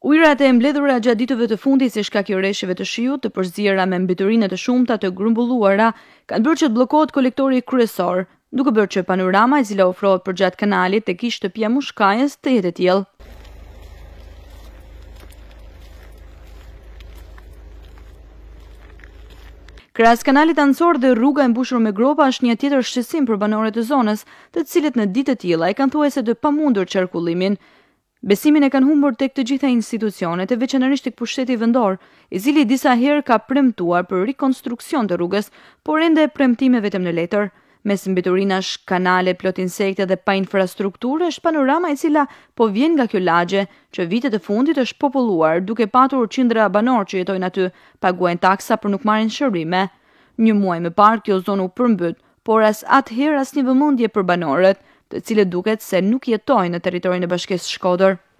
Ujërat e mbledhura gjatë ditëve të fundit si shkak i rreshjeve të shiut, të përziera me mbytyrinë të shumta të grumbulluara, kanë bërë që të bllokohet kolektori kryesor, duke bërë që panorama e cila ofrohet përgjatë kanalit tek shtëpia Mushkajës të jetë e tillë. Krahas kanalit anësor dhe rruga e mbushur me gropa është një tjetër shqetësim për banorët e zonës, të cilët në ditë të tilla e kanë thuajse të pamundur qarkullimin. Besimin e kanë humbur tek të gjitha institucionet, e veçanërisht tek pushteti vendor, i cili disa herë ka premtuar për rikonstruksion të rrugës, por ende premtime vetëm në letër. Mes mbytyrinash, kanale plot insekte dhe pa infrastrukturë është panorama e cila po vjen nga kjo lagje, që vitet e fundit është populluar, duke patur qindra banor që jetojnë aty, paguajnë taksa për nuk marrin shërbime. Një muaj më parë kjo zonë u përmbyt, por as atëherë asnjë vëmendje për banorët, të cilët duket se nuk jetojnë në territorin e Bashkisë Shkodër.